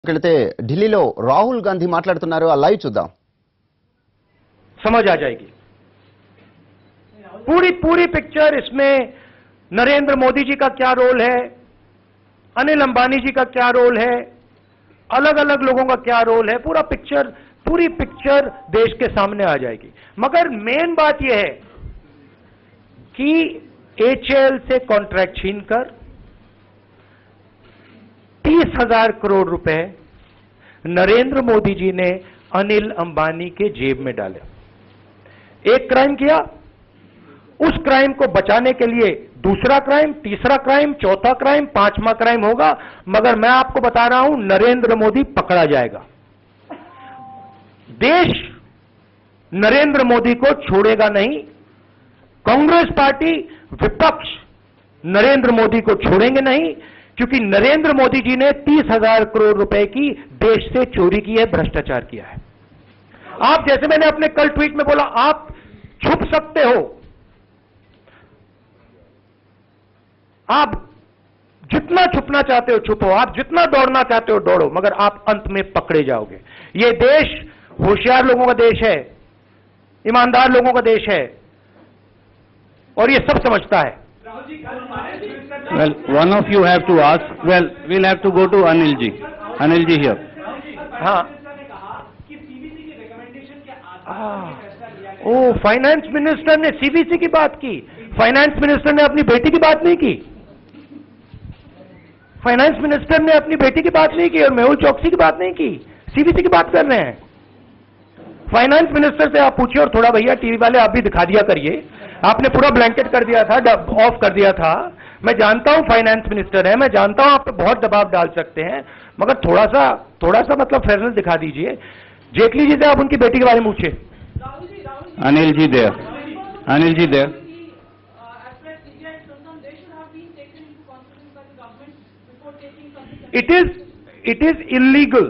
వెళ్తే ఢిల్లీలో రాहुల్ గాంధీ మాట్లాడుతున్నారు ఆ లైవ్ చూద్దాం समझ आ जाएगी पूरी पिक्चर। इसमें नरेंद्र मोदी जी का क्या रोल है, अनिल अंबानी जी का क्या रोल है, अलग अलग लोगों का क्या रोल है, पूरी पिक्चर देश के सामने आ जाएगी। मगर मेन बात यह है कि एचएएल से कॉन्ट्रैक्ट छीनकर 30,000 करोड़ रुपए नरेंद्र मोदी जी ने अनिल अंबानी के जेब में डाले। एक क्राइम किया, उस क्राइम को बचाने के लिए दूसरा क्राइम, तीसरा क्राइम, चौथा क्राइम, पांचवा क्राइम होगा। मगर मैं आपको बता रहा हूं, नरेंद्र मोदी पकड़ा जाएगा। देश नरेंद्र मोदी को छोड़ेगा नहीं। कांग्रेस पार्टी, विपक्ष नरेंद्र मोदी को छोड़ेंगे नहीं, क्योंकि नरेंद्र मोदी जी ने 30,000 करोड़ रुपए की देश से चोरी की है, भ्रष्टाचार किया है। आप, जैसे मैंने अपने कल ट्वीट में बोला, आप छुप सकते हो, आप जितना छुपना चाहते हो छुपो, आप जितना दौड़ना चाहते हो दौड़ो, मगर आप अंत में पकड़े जाओगे। यह देश होशियार लोगों का देश है, ईमानदार लोगों का देश है, और यह सब समझता है। Well, one of you have to ask. Well, we'll have to go to Anil ji. Anil ji here. हाँ। ओ, फाइनेंस मिनिस्टर ने सीबीसी की बात की। फाइनेंस मिनिस्टर ने अपनी बेटी की बात नहीं की। फाइनेंस मिनिस्टर ने अपनी बेटी की बात नहीं की और मेहुल चौकसी की बात नहीं की। सीबीसी की बात कर रहे हैं। फाइनेंस मिनिस्टर से आप पूछिए, और थोड़ा भैया टीवी वाले आप भी दिखा दिया करिए। आपने पूरा ब्लैंकेट कर दिया था, ऑफ कर दिया था। मैं जानता हूं फाइनेंस मिनिस्टर है, मैं जानता हूं आप पे बहुत दबाव डाल सकते हैं, मगर थोड़ा सा मतलब फेयरनेस दिखा दीजिए। जेटली जी से आप उनकी बेटी के बारे में पूछिए। Anil ji there. Anil ji there. It is illegal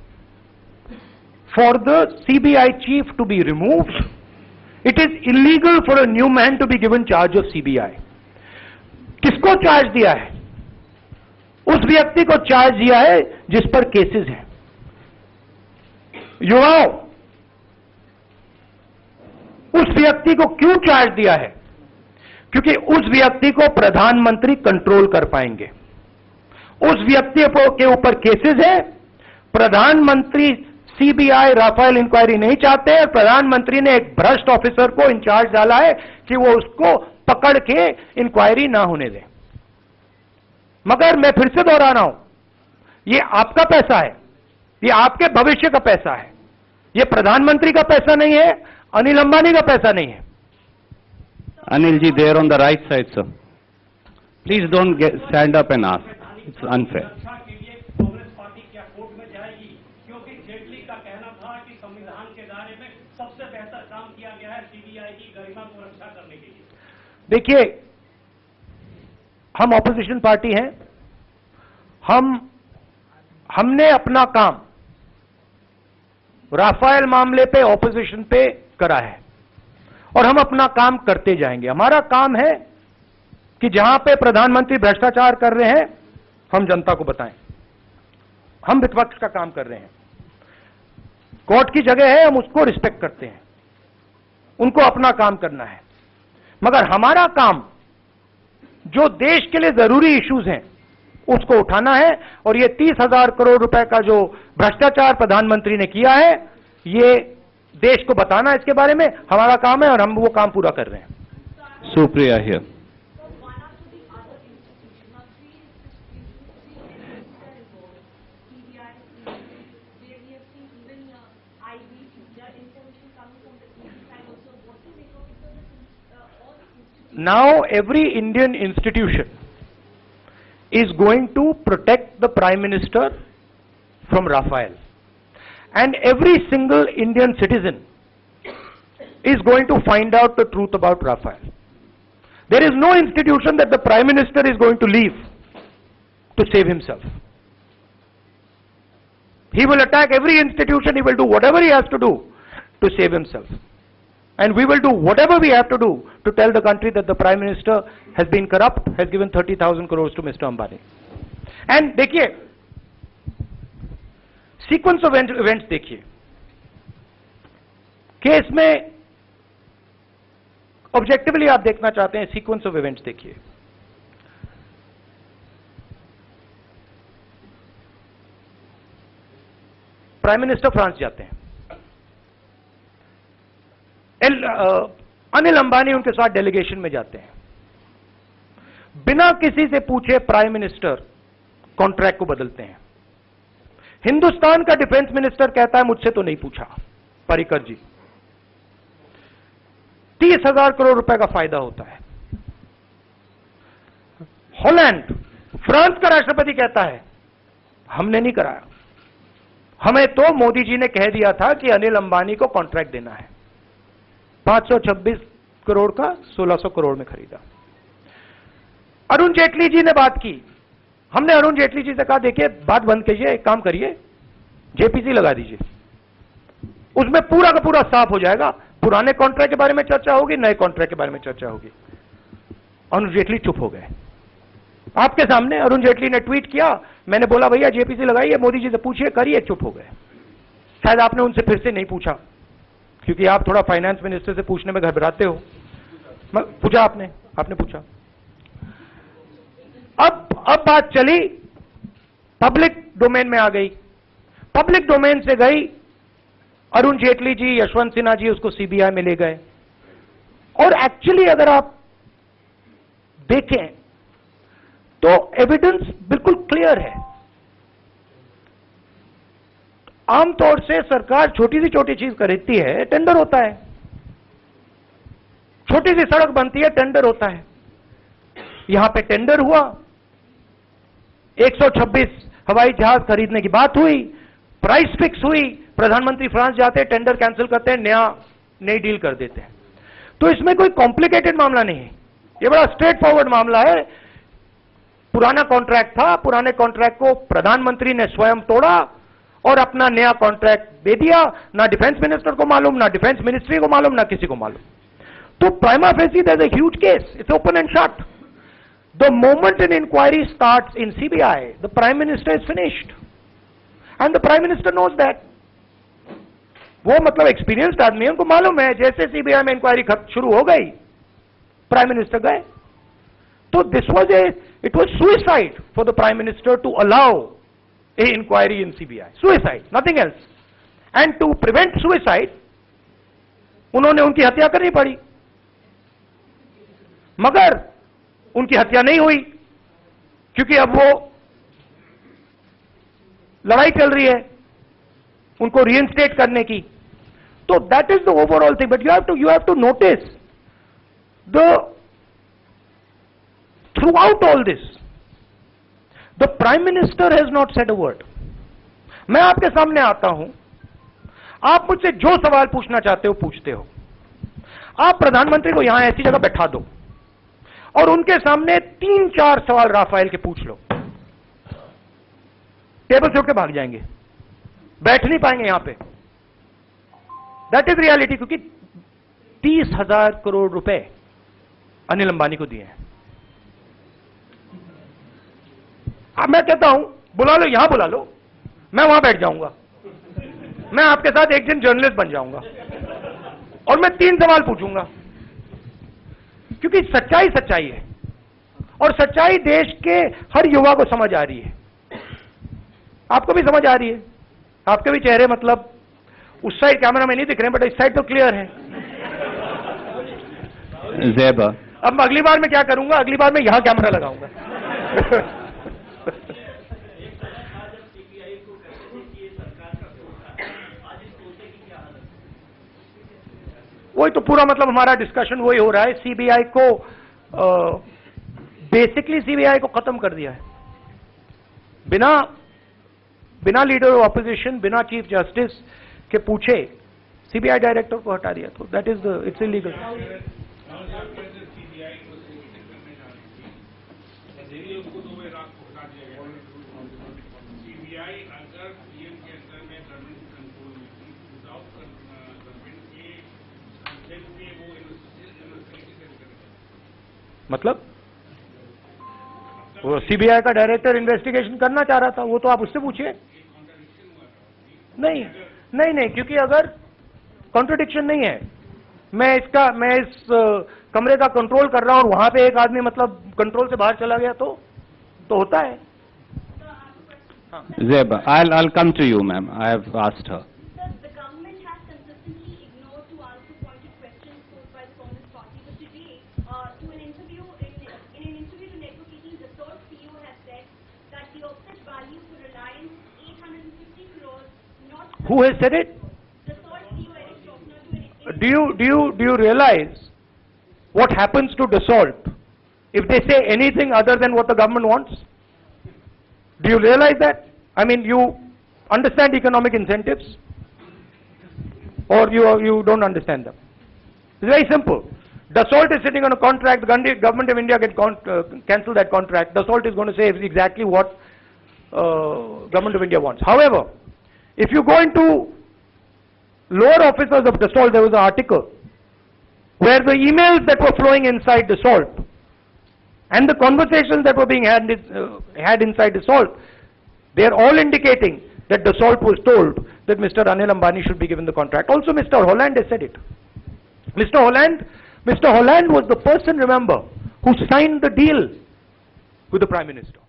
for the CBI chief to be removed. It is illegal for a new man to be given charge of CBI. किसको चार्ज दिया है? उस व्यक्ति को चार्ज दिया है जिस पर केसेस हैं। युवाओं, उस व्यक्ति को क्यों चार्ज दिया है? क्योंकि उस व्यक्ति को प्रधानमंत्री कंट्रोल कर पाएंगे। उस व्यक्ति के ऊपर केसेस है। प्रधानमंत्री सीबीआई राफेल इंक्वायरी नहीं चाहते हैं। प्रधानमंत्री ने एक भ्रष्ट ऑफिसर को इंचार्ज डाला है कि वो उसको पकड़ के इंक्वायरी ना होने दें। मगर मैं फिर से दोहरा रहा हूं, ये आपका पैसा है, ये आपके भविष्य का पैसा है, ये प्रधानमंत्री का पैसा नहीं है, अनिल अंबानी का पैसा नहीं है। Anil ji there on the right side, sir. Please don't stand up and ask. It's unfair. Congress party क्या कोर्ट में जाएगी? क्योंकि जेटली का कहना था कि संविधान के दायरे में सबसे बेहतर काम किया गया है सीबीआई की गरिमा को रक्षा करने के लिए। देखिए, हम ऑपोजिशन पार्टी हैं। हमने अपना काम राफेल मामले पे ऑपोजिशन पे करा है और हम अपना काम करते जाएंगे। हमारा काम है कि जहां पे प्रधानमंत्री भ्रष्टाचार कर रहे हैं, हम जनता को बताएं। हम विपक्ष का काम कर रहे हैं। कोर्ट की जगह है, हम उसको रिस्पेक्ट करते हैं। उनको अपना काम करना है। मगर हमारा काम जो देश के लिए जरूरी इश्यूज हैं उसको उठाना है। और ये 30,000 करोड़ रुपए का जो भ्रष्टाचार प्रधानमंत्री ने किया है, ये देश को बताना इसके बारे में हमारा काम है और हम वो काम पूरा कर रहे हैं। Supriya here. Now every Indian institution is going to protect the Prime Minister from Rafael, and every single Indian citizen is going to find out the truth about Rafael. There is no institution that the Prime Minister is going to leave to save himself. He will attack every institution. He will do whatever he has to do to save himself. And we will do whatever we have to do to tell the country that the Prime Minister has been corrupt, has given 30,000 crores to Mr. Ambani. And देखिए, sequence of events देखिए, केस में objectively आप देखना चाहते हैं, sequence of events देखिए। Prime minister France जाते हैं, अनिल अंबानी उनके साथ डेलीगेशन में जाते हैं, बिना किसी से पूछे प्राइम मिनिस्टर कॉन्ट्रैक्ट को बदलते हैं। हिंदुस्तान का डिफेंस मिनिस्टर कहता है मुझसे तो नहीं पूछा, पर्रिकर जी, 30,000 करोड़ रुपए का फायदा होता है। हॉलैंड, फ्रांस का राष्ट्रपति कहता है हमने नहीं कराया, हमें तो मोदी जी ने कह दिया था कि अनिल अंबानी को कॉन्ट्रैक्ट देना है। 526 करोड़ का 1600 करोड़ में खरीदा। अरुण जेटली जी ने बात की, हमने अरुण जेटली जी से कहा देखिए बात बंद कीजिए, एक काम करिए जेपीसी लगा दीजिए, उसमें पूरा का पूरा साफ हो जाएगा, पुराने कॉन्ट्रैक्ट के बारे में चर्चा होगी, नए कॉन्ट्रैक्ट के बारे में चर्चा होगी। अरुण जेटली चुप हो गए। आपके सामने अरुण जेटली ने ट्वीट किया, मैंने बोला भैया जेपीसी लगाइए, मोदी जी से पूछिए, करिए, चुप हो गए। शायद आपने उनसे फिर से नहीं पूछा, क्योंकि आप थोड़ा फाइनेंस मिनिस्टर से पूछने में घबराते हो। पूछा आपने पूछा। अब बात चली, पब्लिक डोमेन में आ गई। पब्लिक डोमेन से गई, अरुण जेटली जी, यशवंत सिन्हा जी उसको सीबीआई में ले गए। और एक्चुअली अगर आप देखें तो एविडेंस बिल्कुल क्लियर है। आमतौर से सरकार छोटी से छोटी चीज खरीदती है, टेंडर होता है। छोटी सी सड़क बनती है, टेंडर होता है। यहां पे टेंडर हुआ, 126 हवाई जहाज खरीदने की बात हुई, प्राइस फिक्स हुई, प्रधानमंत्री फ्रांस जाते हैं, टेंडर कैंसिल करते हैं, नई डील कर देते हैं। तो इसमें कोई कॉम्प्लिकेटेड मामला नहीं है, ये बड़ा स्ट्रेट फॉरवर्ड मामला है। पुराना कॉन्ट्रैक्ट था, पुराने कॉन्ट्रैक्ट को प्रधानमंत्री ने स्वयं तोड़ा और अपना नया कॉन्ट्रैक्ट दे दिया। ना डिफेंस मिनिस्टर को मालूम, ना डिफेंस मिनिस्ट्री को मालूम, ना किसी को मालूम। तो prima facie there is a huge case, it's open and shut. The moment an inquiry starts in CBI, the prime minister is finished and the prime minister knows that. वो मतलब experienced आदमी है, उनको मालूम है जैसे सीबीआई में inquiry शुरू हो गई, प्राइम मिनिस्टर गए। तो this was it was suicide for the prime minister to allow a inquiry in CBI. Suicide, nothing else. And to prevent suicide, उन्होंने उनकी हत्या करनी पड़ी। मगर उनकी हत्या नहीं हुई, क्योंकि अब वो लड़ाई चल रही है उनको रीइंस्टेट करने की। तो that is the overall thing. But you have to notice the throughout all this, the prime minister has not said a word. मैं आपके सामने आता हूं, आप मुझसे जो सवाल पूछना चाहते हो पूछते हो। आप प्रधानमंत्री को यहां ऐसी जगह बैठा दो और उनके सामने 3-4 सवाल राफेल के पूछ लो, टेबल छोड़ के भाग जाएंगे, बैठ नहीं पाएंगे यहां पे। That is reality. क्योंकि 30,000 करोड़ रुपए अनिल अंबानी को दिए हैं। अब मैं कहता हूं बुला लो, यहां बुला लो, मैं वहां बैठ जाऊंगा, मैं आपके साथ एक दिन जर्नलिस्ट बन जाऊंगा और मैं 3 सवाल पूछूंगा, क्योंकि सच्चाई सच्चाई है और सच्चाई देश के हर युवा को समझ आ रही है। आपको भी समझ आ रही है, आपके भी चेहरे मतलब उस साइड कैमरा में नहीं दिख रहे हैं, बट इस साइड तो क्लियर है। ज़ेबा, अब अगली बार मैं क्या करूंगा, अगली बार मैं यहां कैमरा लगाऊंगा। वही तो पूरा मतलब हमारा डिस्कशन वही हो रहा है। सीबीआई को बेसिकली सीबीआई को खत्म कर दिया है, बिना लीडर ऑफ ऑपोजिशन, बिना चीफ जस्टिस के पूछे सीबीआई डायरेक्टर को हटा दिया। तो दैट इज इट्स इलीगल। मतलब वो सीबीआई का डायरेक्टर इन्वेस्टिगेशन करना चाह रहा था, वो तो आप उससे पूछिए। नहीं नहीं नहीं, क्योंकि अगर कॉन्ट्रडिक्शन नहीं है, मैं इस कमरे का कंट्रोल कर रहा हूं और वहां पे एक आदमी मतलब कंट्रोल से बाहर चला गया तो होता है। Zeb, I'll come to you, ma'am. I have asked her. Sir, the government has consistently ignored to answer pointed questions posed by the Congress Party. But today, in an interview to Network 18, the third CEO has said that the offset value for Reliance is 850 crores, not. Who has said it? The third CEO, Eric Schaffner, to an Do you realize what happens to Dassault if they say anything other than what the government wants? Do you realize that? I mean, you understand economic incentives, or you don't understand them? It's very simple. Dassault is sitting on a contract. The government of India can cancel that contract. Dassault is going to say exactly what government of India wants. However, if you go into lower officers of Dassault, there was an article where the emails that were flowing inside Dassault and the conversations that were being had inside Dassault, they are all indicating that Dassault was told that Mr. Anil Ambani should be given the contract. Also, Mr. Holland has said it. Mr. Holland was the person, remember, who signed the deal with the Prime Minister.